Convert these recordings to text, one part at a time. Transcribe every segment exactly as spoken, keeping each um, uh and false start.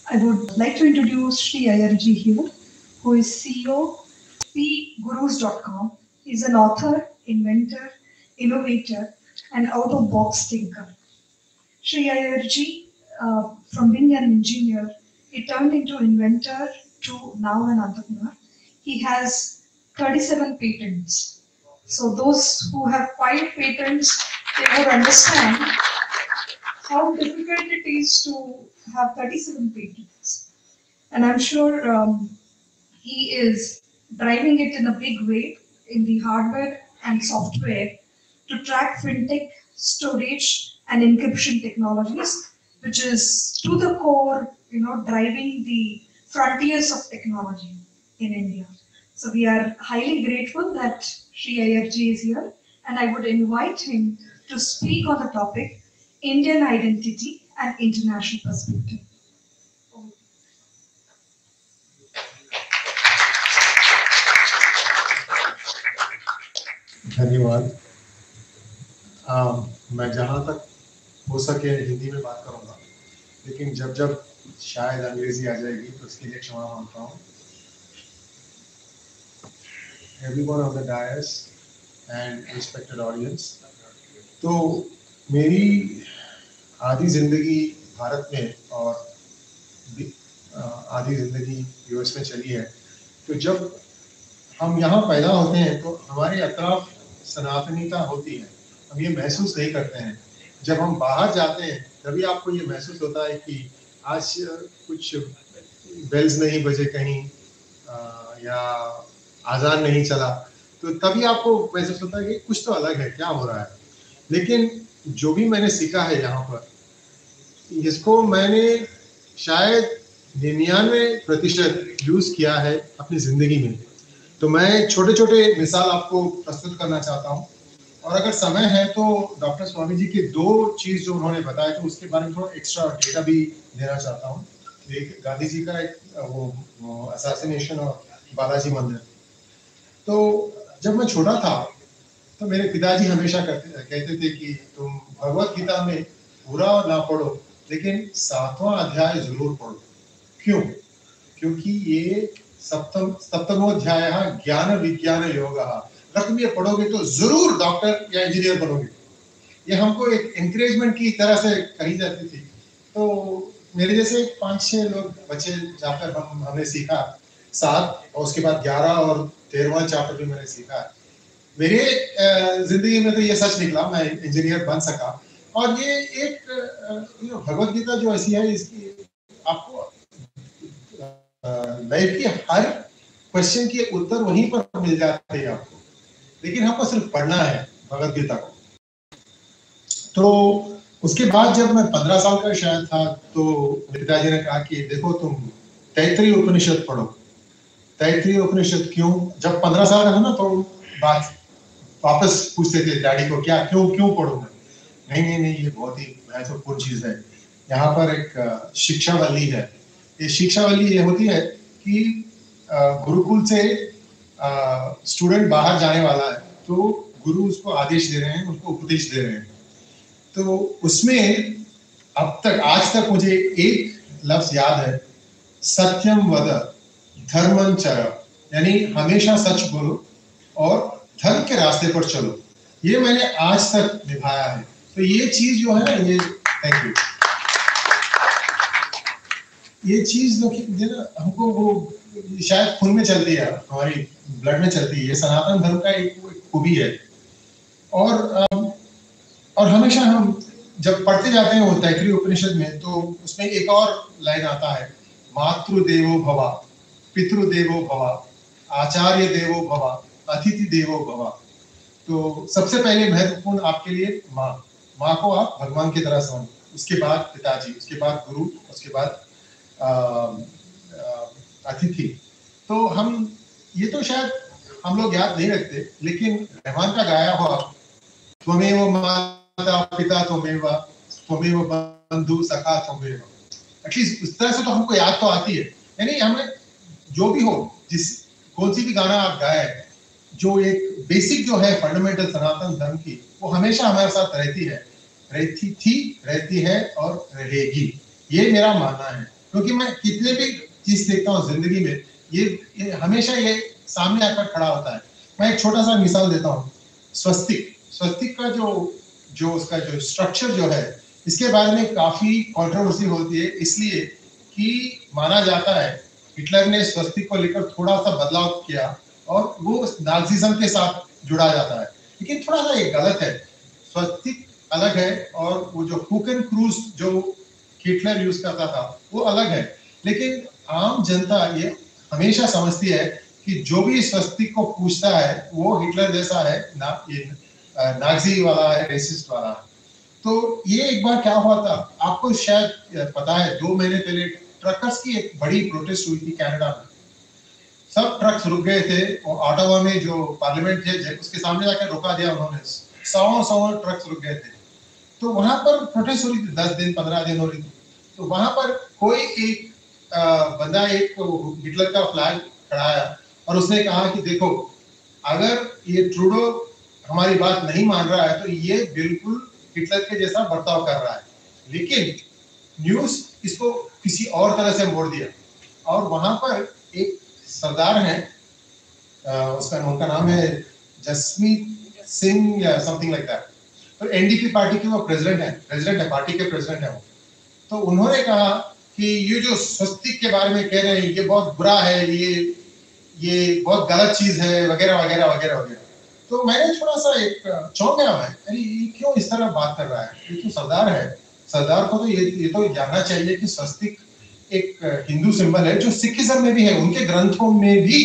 I would like to introduce Sri Ayarji here, who is C E O, p gurus dot com. He's an author, inventor, innovator, and out-of-box thinker. Sri Ayarji, uh, from being an engineer, he turned into inventor to now an entrepreneur. He has thirty-seven patents. So those who have filed patents, they would understand how difficult it is to have thirty-seven patents. And I'm sure um, he is driving it in a big way in the hardware and software to track fintech, storage, and encryption technologies, which is to the core, you know, driving the frontiers of technology in India. So we are highly grateful that Sri Ayarji is here, and I would invite him to speak on the topic Indian identity and international perspective. धन्यवाद। मैं जहाँ तक हो सके हिंदी में बात करूँगा, लेकिन जब जब शायद अंग्रेजी आ जाएगी तो उसके लिए क्षमा मांगता हूँ। Everyone on the dais and respected audience, तो मेरी आधी ज़िंदगी भारत में और आधी ज़िंदगी यूएस में चली है। तो जब हम यहाँ पैदा होते हैं तो हमारे अतराफ सनातनीता होती है, हम ये महसूस नहीं करते हैं। जब हम बाहर जाते हैं तभी आपको ये महसूस होता है कि आज कुछ बेल्स नहीं बजे कहीं या आज़ान नहीं चला, तो तभी आपको महसूस होता है कि कुछ तो अलग है, क्या हो रहा है। लेकिन जो भी मैंने सीखा है यहाँ पर, इसको मैंने शायद निन्यानवे प्रतिशत यूज़ किया है अपनी ज़िंदगी में। तो मैं छोटे छोटे मिसाल आपको प्रस्तुत करना चाहता हूँ, और अगर समय है तो डॉक्टर स्वामी जी के दो चीज़ जो उन्होंने बताया तो उसके बारे में थोड़ा एक्स्ट्रा डेटा भी देना चाहता हूँ। एक गांधी जी का एक वो असैसिनेशन और बालाजी मंदिर। तो जब मैं छोटा था तो मेरे पिताजी हमेशा कहते कहते थे कि तुम भगवत गीता में पूरा ना पढ़ो, लेकिन सातवां अध्याय जरूर पढ़ो। क्यों? क्योंकि ये सप्तम सप्तमोध्याय ज्ञान विज्ञान योग, अगर तुम ये पढ़ोगे तो जरूर डॉक्टर या इंजीनियर बनोगे। ये हमको एक एनकरेजमेंट की तरह से कही जाती थी। तो मेरे जैसे पांच छह लोग बच्चे जाकर हम हमने सीखा सात, और उसके बाद ग्यारह और तेरहवां चैप्टर भी मैंने सीखा। मेरे जिंदगी में तो ये सच निकला, मैं इंजीनियर बन सका। और ये एक भगवत गीता जो ऐसी है, इसकी आपको लाइफ की हर क्वेश्चन के उत्तर वहीं पर मिल जाते हैं आपको, लेकिन हमको सिर्फ पढ़ना है भगवत गीता को। तो उसके बाद जब मैं पंद्रह साल का शायद था तो पिताजी ने कहा कि देखो तुम तैत्तिरीय उपनिषद पढ़ो। तैत्तिरीय उपनिषद क्यों? जब पंद्रह साल का था ना तो बात वापस पूछते थे डैडी को, क्या क्यों क्यों पढ़ूंगा? नहीं नहीं नहीं ये बहुत ही महत्वपूर्ण चीज है। यहाँ पर एक शिक्षावल्ली है। ये शिक्षावल्ली ये होती है कि गुरुकुल से स्टूडेंट बाहर जाने वाला है तो गुरु उसको आदेश दे रहे हैं, उसको उपदेश दे रहे हैं। तो उसमें अब तक आज तक मुझे एक लफ्ज याद है, सत्यम वद धर्मं चर, यानी हमेशा सच बोलो और धर्म के रास्ते पर चलो। ये मैंने आज तक निभाया है। तो ये चीज जो है ये थैंक यू ये चीज जो ना हमको वो शायद खून में चलती है, हमारी ब्लड में चलती है। ये सनातन धर्म का एक खूबी है। और और हमेशा हम जब पढ़ते जाते हैं वो तैत्तिरीय उपनिषद में, तो उसमें एक और लाइन आता है, मातृदेवो भव, पितृदेवो भव, आचार्य देवो भव, अतिथि देवो भव। तो सबसे पहले महत्वपूर्ण आपके लिए माँ माँ को आप भगवान की तरह समझो, उसके बाद पिताजी, उसके बाद गुरु, उसके बाद अतिथि। तो हम ये तो शायद हम लोग याद नहीं रखते, लेकिन रहमान का गाया हुआ त्वमेव माता पिता त्वमेव त्वमेव बंधु सखा त्वमेव, एटलीस्ट उस तरह से तो हमको याद तो आती है। यानी हमें जो भी हो, जिस कौन सी भी गाना आप गाए, जो एक बेसिक जो है फंडामेंटल सनातन धर्म की, वो हमेशा हमारे साथ रहती है, रहती थी, रहती है और रहेगी। ये मेरा मानना है। क्योंकि मैं कितने भी चीज देखता हूँ जिंदगी में, ये, ये हमेशा ये सामने आकर खड़ा होता है। मैं एक छोटा सा मिसाल देता हूँ, स्वस्तिक स्वस्तिक का जो जो उसका जो स्ट्रक्चर जो है, इसके बारे में काफी कंट्रोवर्सी होती है, इसलिए कि माना जाता है हिटलर ने स्वस्तिक को लेकर थोड़ा सा बदलाव किया और वो नाजिज्म के साथ जुड़ा जाता है, लेकिन थोड़ा सा ये गलत है। स्वस्तिक अलग है और वो जो हुकन क्रूज जो हिटलर यूज करता था वो अलग है, लेकिन आम जनता ये हमेशा समझती है कि जो भी स्वस्तिक को पूछता है वो हिटलर जैसा है, ना ये नाजी वाला है, रेसिस्ट वाला है। तो ये एक बार क्या हुआ था, आपको शायद पता है, दो महीने पहले ट्रकर्स की एक बड़ी प्रोटेस्ट हुई थी कनाडा में। सब ट्रक्स रुक गए थे और ऑटावा में जो पार्लियामेंट है उसके सामने जाकर रोका दिया उन्होंने, सौ सौ ट्रक्स रुक गए थे। तो वहां पर प्रोटेस्ट हो रही थी, दस दिन पंद्रह दिन हो रही थी। तो वहां पर कोई एक बंदा एक हिटलर का फ्लैग खड़ाया और उसने कहा कि देखो, अगर ये ट्रूडो हमारी बात नहीं मान रहा है तो ये बिल्कुल हिटलर के जैसा बर्ताव कर रहा है। लेकिन न्यूज इसको किसी और तरह से मोड़ दिया और वहां पर एक सरदार है, उसका उनका नाम है जसमीत सिंह या समथिंग लाइक दैट, तो एनडीपी पार्टी के वो प्रेसिडेंट है, प्रेसिडेंट है पार्टी के प्रेसिडेंट है वो। तो उन्होंने कहा कि ये जो स्वस्तिक के बारे में कह रहे हैं ये बहुत बुरा है, ये ये बहुत गलत चीज है, वगैरह वगैरह वगैरह वगैरह। तो मैंने थोड़ा सा एक चौंक गया मैं, अरे ये क्यों इस तरह बात कर रहा है, ये तो सरदार है, सरदार को तो ये ये तो जानना चाहिए कि स्वस्तिक एक हिंदू सिंबल है जो सिखिज्म में भी है, उनके ग्रंथों में भी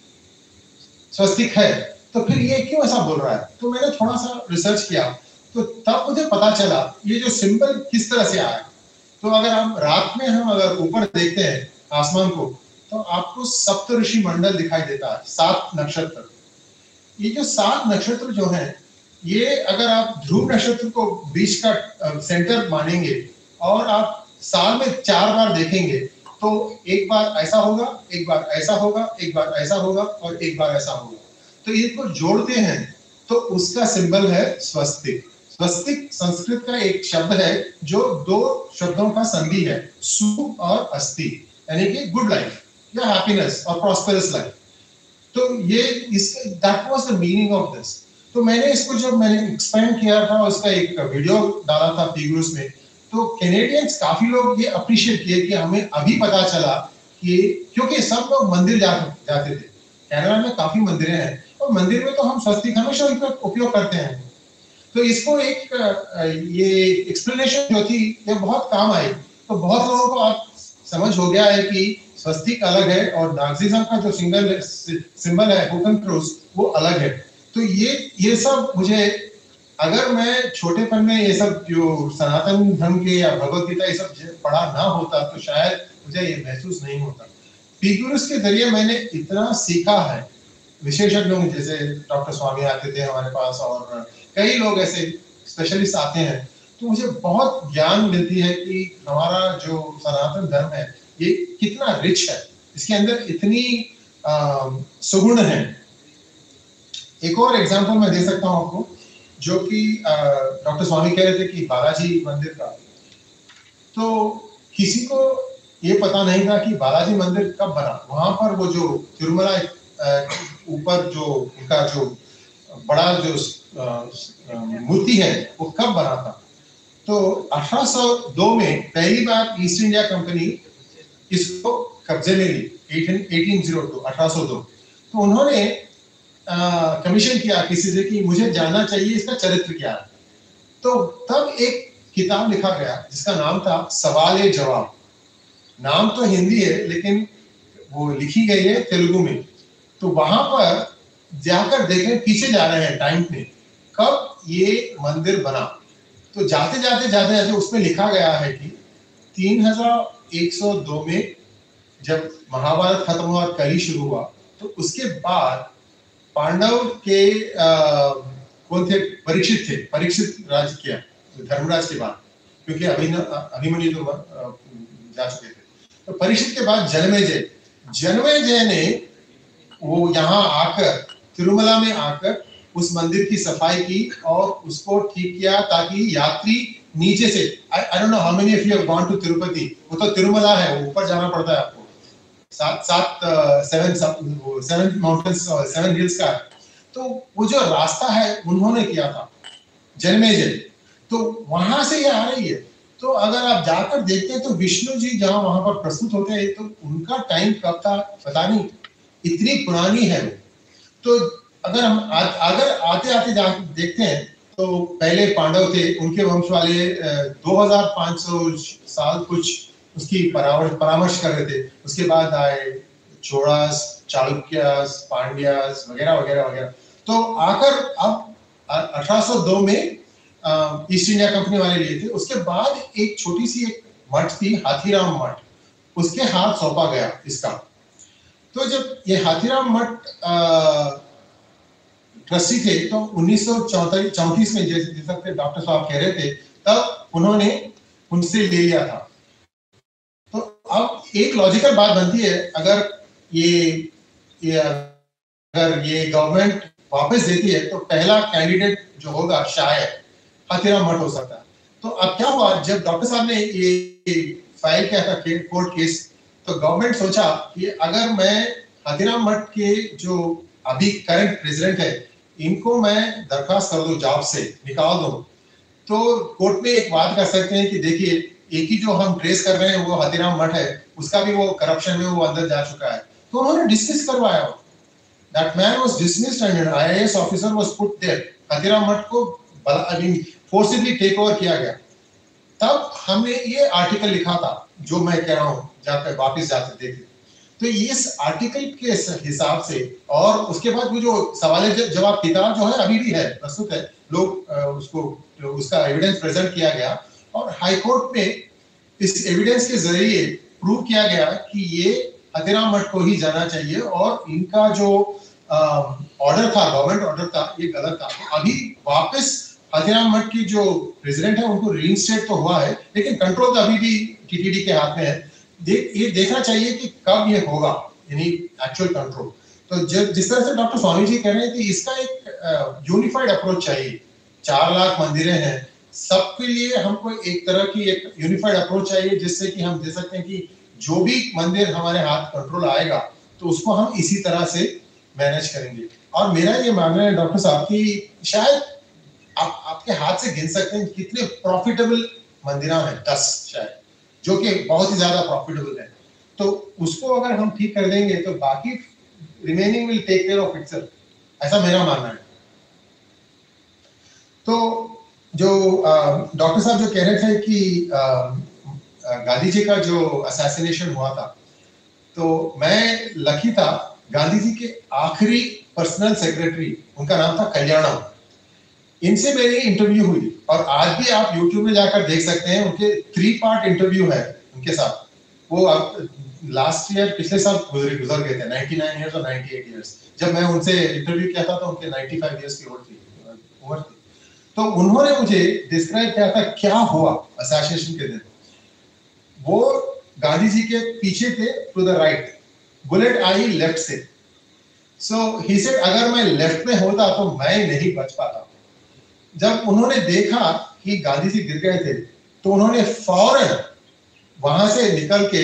स्वस्तिक है, तो फिर ये क्यों ऐसा बोल रहा है। तो मैंने थोड़ा सा रिसर्च किया तो तब मुझे पता चला ये जो सिंबल किस तरह से आया। तो अगर हम रात में हम अगर ऊपर देखते हैं आसमान को तो आपको सप्तऋषि मंडल दिखाई देता है, सात नक्षत्र। ये जो सात नक्षत्र जो है, ये अगर आप ध्रुव नक्षत्र को बीच का सेंटर मानेंगे और आप साल में चार बार देखेंगे तो एक बार ऐसा होगा, एक बार ऐसा होगा, एक बार ऐसा होगा और एक बार ऐसा होगा। तो इनको जोड़ते हैं तो उसका सिंबल है स्वस्तिक। स्वस्तिक संस्कृत का एक शब्द है जो दो शब्दों का संधि है, सु और अस्ति, यानी कि गुड लाइफ या हैप्पीनेस और प्रॉस्पेरस लाइफ। तो ये is that was the meaning of this. तो मैंने इसको जब मैंने एक्सपेंड किया था, उसका एक वीडियो डाला था पीगरूस में, तो कैनेडियंस काफी लोग ये अप्रिशिएट किए कि हमें अभी पता चला कि, क्योंकि सब लोग मंदिर जा, जाते थे, कनाडा में काफी मंदिरें हैं और मंदिर में तो हम स्वस्तिक हमेशा उपयोग करते हैं। तो इसको एक ये एक्सप्लेनेशन जो थी ये बहुत काम आई। तो बहुत लोगों को आप समझ हो गया है कि स्वस्तिक अलग है और नाजिज्म का जो सिंगल सिंबल है हुकन क्रूज वो अलग है। तो ये ये सब मुझे, अगर मैं छोटेपन में ये सब जो सनातन धर्म के या भगवत गीता ये सब पढ़ा ना होता तो शायद मुझे ये महसूस नहीं होता। पीगरूस के जरिए मैंने इतना सीखा है, विशेषज्ञों जैसे डॉक्टर स्वामी आते थे हमारे पास और कई लोग ऐसे स्पेशलिस्ट आते हैं, तो मुझे बहुत ज्ञान मिलती है कि हमारा जो सनातन धर्म है ये कितना रिच है, इसके अंदर इतनी सुगुण है। एक और एग्जांपल मैं दे सकता हूँ आपको, जो कि डॉक्टर स्वामी कह रहे थे कि बालाजी मंदिर का, तो किसी को ये पता नहीं था कि बालाजी मंदिर कब बना। वहां पर वो जो तिरुमला ऊपर जो उनका जो बड़ा जो मूर्ति है वो कब बना था। तो अठारह सौ दो में पहली बार ईस्ट इंडिया कंपनी इसको कब्जे में ली, अठारह सौ दो। तो उन्होंने कमीशन किया किसी से कि मुझे जानना चाहिए इसका चरित्र क्या है। तो तब एक किताब लिखा गया जिसका नाम था सवाल ए जवाब। नाम तो हिंदी है लेकिन वो लिखी गई है तेलुगु में। तो वहां पर जाकर देखें, पीछे जा रहे हैं टाइम में, कब ये मंदिर बना। तो जाते जाते जाते जाते उसमें लिखा गया है कि तीन हजार एक सौ दो में जब महाभारत खत्म हुआ, कली शुरू हुआ, तो उसके बाद पांडव के आ, कौन थे, परीक्षित थे, परीक्षित राज किया धर्मराज के बाद, क्योंकि अभिमन्यु तो जा चुके थे। तो परीक्षित के बाद जनमेजय जनमेजय ने वो यहाँ आकर तिरुमला में आकर उस मंदिर की सफाई की और उसको ठीक किया ताकि यात्री नीचे से, I don't know how many of you have gone to Tirupati, वो तो तिरुमला है, वो ऊपर जाना पड़ता है आपको, सात सात seven seven mountains seven hills का। तो वो जो रास्ता है उन्होंने किया था, जनमेजय, तो वहां से ये आ रही है। तो अगर आप जाकर देखते हैं तो विष्णु जी जहां वहां पर प्रस्तुत होते हैं, तो उनका टाइम कब था पता नहीं, इतनी पुरानी है वो। तो अगर हम आ, अगर आते आते देखते हैं तो पहले पांडव थे, उनके वंश वाले दो हज़ार पाँच सौ साल कुछ उसकी परामर्श परामर्श कर रहे थे। उसके बाद आए चोड़ास, चालुक्यास, पांड्यास वगैरह वगैरह वगैरह। तो आकर अब अठारह सौ दो में ईस्ट इंडिया कंपनी वाले लिए थे। उसके बाद एक छोटी सी एक मठ थी, हाथीराम मठ, उसके हाथ सौंपा गया इसका। तो जब ये हाथीराम मठ ट्रस्टी थे तो उन्नीस सौ चौंतीस में, जैसे डॉक्टर साहब कह रहे थे, तब उन्होंने उनसे ले लिया था। तो अब एक लॉजिकल बात बनती है, अगर ये, ये अगर ये गवर्नमेंट वापस देती है तो पहला कैंडिडेट जो होगा शायद हाथीराम मठ हो सकता है। तो अब क्या हुआ, जब डॉक्टर साहब ने ये फाइल किया था कोर्ट केस, तो गवर्नमेंट सोचा कि अगर मैं हाथीराम मठ के जो अभी करंट प्रेसिडेंट है, इनको मैं दरखास्त कर दूं, जॉब से निकाल दूं, तो कोर्ट में एक बात कर सकते हैं कि देखिए, एक ही जो हम ट्रेस कर रहे हैं वो हाथीराम मठ है, उसका भी वो करप्शन में वो अंदर जा चुका है। तो उन्होंने डिसमिस करवाया। That man was dismissed and an I A S officer was put there. Hathiram मठ को I mean forcibly take over किया गया। तब हमने ये आर्टिकल लिखा था जो मैं कह रहा हूँ, जाकर वापस जाते देखे। तो इस आर्टिकल के हिसाब से, और उसके बाद वो जो सवाल जवाब किताब जो है अभी भी है, प्रस्तुत है, लोग उसको उसका एविडेंस प्रेजेंट किया गया, और हाई कोर्ट में इस एविडेंस के जरिए प्रूव किया गया कि ये हाथीराम मठ को ही जाना चाहिए, और इनका जो ऑर्डर था, गवर्नमेंट ऑर्डर था, ये गलत था। तो अभी वापस हाथीराम मठ की जो प्रेसिडेंट है उनको रीइंस्टेट तो हुआ है, लेकिन कंट्रोल तो अभी भी टीटीडी के हाथ में है। देख ये देखना चाहिए कि कब ये होगा, यानी एक्चुअल कंट्रोल। तो जब जिस तरह से डॉक्टर स्वामी जी कह रहे हैं कि इसका एक यूनिफाइड अप्रोच चाहिए, चार लाख मंदिरें हैं, सबके लिए हमको एक तरह की एक यूनिफाइड अप्रोच चाहिए, जिससे कि हम दे सकते हैं कि जो भी मंदिर हमारे हाथ कंट्रोल आएगा तो उसको हम इसी तरह से मैनेज करेंगे। और मेरा ये मानना है डॉक्टर साहब की, शायद आप आपके हाथ से गिन सकते हैं कितने प्रॉफिटेबल मंदिर हैं, दस शायद, जो कि बहुत ही ज्यादा प्रॉफिटेबल है। तो उसको अगर हम ठीक कर देंगे तो बाकी remaining will take care of itself, ऐसा मेरा मानना है। तो जो डॉक्टर साहब जो कह रहे थे कि आ, गांधी जी का जो असैसिनेशन हुआ था, तो मैं लकी था, गांधी जी के आखिरी पर्सनल सेक्रेटरी, उनका नाम था कल्याणम, इनसे मेरी इंटरव्यू हुई, और आज भी आप यूट्यूब में जाकर देख सकते हैं, उनके थ्री पार्ट इंटरव्यू है उनके साथ। वो लास्ट ईयर, पिछले साल गुजर गुजर गए थे, निन्यानवे इयर्स और अट्ठानवे इयर्स। जब मैं उनसे इंटरव्यू किया था तो उनके पचानवे इयर्स की उम्र थी उम्र थी तो उन्होंने मुझे डिस्क्राइब किया था क्या हुआ असैसिनेशन के दिन। वो गांधी जी के पीछे थे, टू द राइट, बुलेट आई लेफ्ट से। सो ही सेड अगर मैं लेफ्ट में होता तो मैं नहीं बच पाता। जब उन्होंने देखा कि गांधी जी गिर गए थे, तो उन्होंने फौरन वहां से निकल के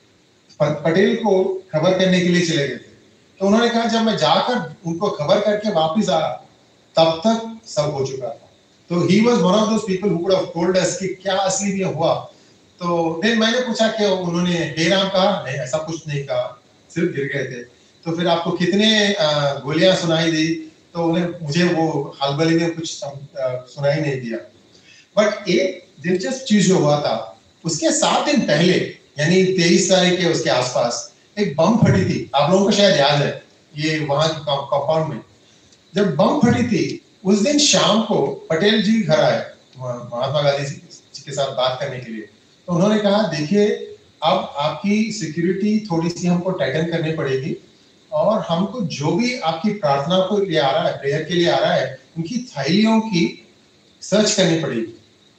पटेल को खबर करने के लिए चले गए थे। तो उन्होंने कहा जब मैं जाकर उनको खबर करके वापस आया, तब तक सब हो चुका था। तो he was one of those people who could have told us कि क्या असली में हुआ। तो फिर मैंने पूछा कि उन्होंने हे राम कहा, नहीं ऐसा कुछ नहीं कहा, सिर्फ गिर गए थे। तो फिर आपको कितने गोलियां सुनाई दी? तो उन्हें मुझे वो हलबली में कुछ सुनाई नहीं दिया। बट एक दिलचस्प चीज जो हुआ था, उसके सात दिन पहले, यानी तेईस तारीख के उसके आसपास एक बम फटी थी। आप लोगों को शायद याद है, ये वहां कंपाउंड में जब बम फटी थी, उस दिन शाम को पटेल जी घर आए महात्मा गांधी जी के साथ बात करने के लिए। तो उन्होंने कहा देखिए, अब आपकी सिक्योरिटी थोड़ी सी हमको टाइटन करनी पड़ेगी, और हमको जो भी आपकी प्रार्थना को लिए आ रहा है, प्रेयर के लिए आ रहा है, उनकी थैलियों की सर्च करनी पड़ेगी,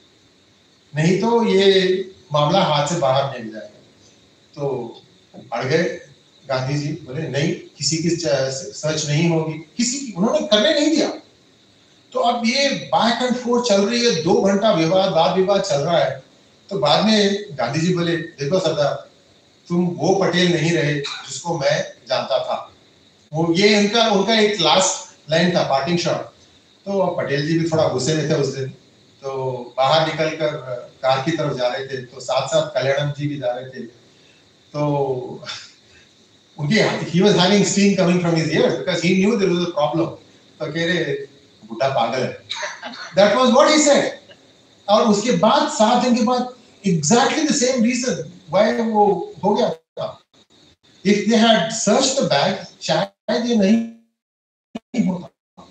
नहीं तो ये मामला हाथ से बाहर निकल जाएगा। तो अड़ गए गांधी जी, बोले नहीं, किसी की सर्च नहीं होगी, किसी की उन्होंने करने नहीं दिया। तो अब ये बैक एंड फोर्थ चल रही है, दो घंटा विवाद वाद विवाद चल रहा है। तो बाद में गांधी जी बोले, देखो सरदार, तुम वो पटेल नहीं रहे जिसको मैं जानता था। वो ये उनका उनका एक लास्ट लाइन था, पार्टिंग शॉट। तो पटेल जी भी थोड़ा गुस्से में थे उस दिन, तो बाहर निकलकर कार की तरफ जा रहे थे, तो साथ साथ कल्याणम जी भी जा रहे थे। तो उनकी he was having steam coming from his ears because he knew there was a problem. तो कह रहे बुढ़ा पागल है। That was what he said. और उसके बाद सात दिन के बाद exactly the same reason why वो हो गया था। If they had searched the bag, शायद ये नहीं होता।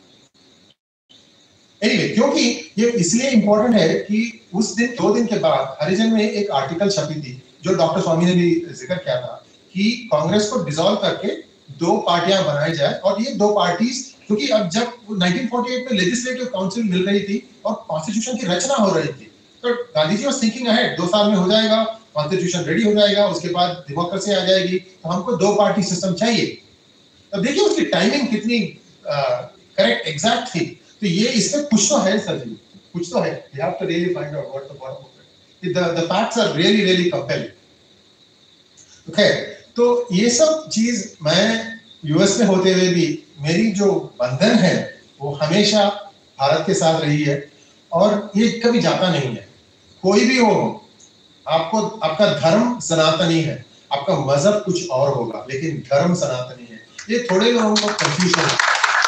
Anyway, क्योंकि ये इसलिए इम्पोर्टेंट है कि उस दिन दो दिन के बाद हरिजन में एक आर्टिकल छपी थी, जो डॉक्टर स्वामी ने भी जिक्र किया था, कि कांग्रेस को डिसॉल्व करके दो पार्टियां बनाई जाए। और ये दो पार्टीज, क्योंकि अब जब नाइनटीन फोर्टी एट में लेजिस्लेटिव काउंसिल मिल रही थी और कॉन्स्टिट्यूशन की रचना हो रही थी, तो Gandhi ji was thinking ahead, दो साल में हो जाएगा, कॉन्स्टिट्यूशन रेडी हो जाएगा, उसके बाद डेमोक्रेसी आ जाएगी, तो हमको दो पार्टी सिस्टम चाहिए। तो देखिए उसकी टाइमिंग कितनी करेक्ट एग्जैक्ट थी। तो ये इसमें कुछ तो है सर जी, कुछ तो है। You have to really find out what the bottom of it. The the facts are really really compelling. Okay, तो ये सब चीज मैं यूएस में होते हुए भी मेरी जो बंधन है वो हमेशा भारत के साथ रही है और ये कभी जाता नहीं है। कोई भी हो, आपको आपका धर्म सनातनी है, आपका मजहब कुछ और होगा, लेकिन धर्म सनातनी है। ये थोड़े लोगों को कंफ्यूजन है,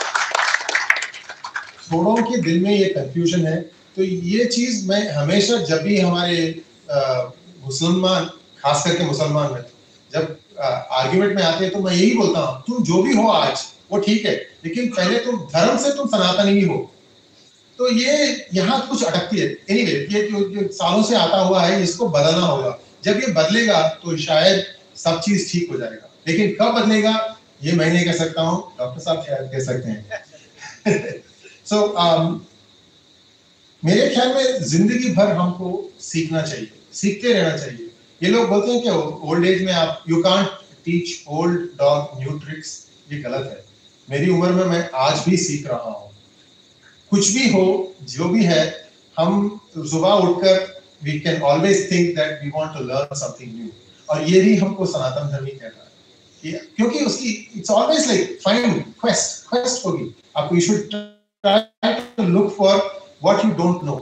थोड़ों के दिल में ये कंफ्यूजन है। तो ये चीज मैं हमेशा जब भी हमारे मुसलमान, खास करके मुसलमान में जब आर्ग्यूमेंट में आते हैं तो मैं यही बोलता हूँ, तुम जो भी हो आज वो ठीक है, लेकिन पहले तुम धर्म से तुम सनातनी ही हो। तो ये यहाँ कुछ अटकती है। एनीवे, ये जो, जो सालों से आता हुआ है, इसको बदलना होगा। जब ये बदलेगा तो शायद सब चीज ठीक हो जाएगा, लेकिन कब बदलेगा ये मैं नहीं कह सकता हूँ, डॉक्टर साहब शायद कह सकते हैं। सो so, um, मेरे ख्याल में जिंदगी भर हमको सीखना चाहिए, सीखते रहना चाहिए। ये लोग बोलते हैं कि ओल्ड एज में आप you can't teach old dog new tricks, ये गलत है। मेरी उम्र में मैं आज भी सीख रहा हूँ। कुछ भी हो, जो भी है, हम सुबह उठकर we can always think that we want to learn something new, और ये भी हमको सनातन धर्म ही कहता है, क्योंकि उसकी it's always like find quest quest होगी आपको। You should try to look for what you don't know.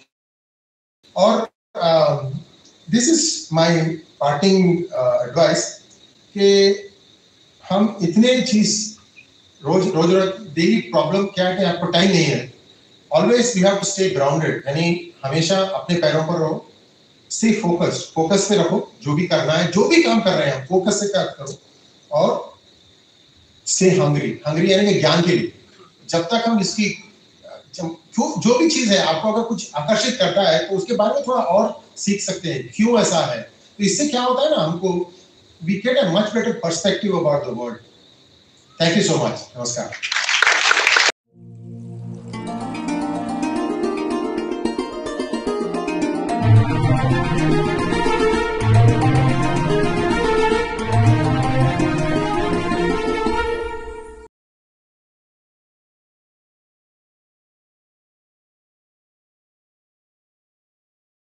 और um, this is my parting uh, advice कि हम इतने चीज रोज रोज रोज डेली प्रॉब्लम क्या है कि आपको टाइम नहीं है। Always you have to stay grounded, यानी हमेशा अपने पैरों पर रहो, stay focused, फोकस पे रखो। जो भी करना है, जो भी काम कर रहे हैं, फोकस से काम करो। और stay hungry, hungry यानी कि ज्ञान के लिए। जब तक हम इसकी जो जो भी चीज है, आपको अगर कुछ आकर्षित करता है तो उसके बारे में थोड़ा और सीख सकते हैं, क्यों ऐसा है। तो इससे क्या होता है ना, हमको we get a much better perspective about the world. Thank you so much. नमस्कार।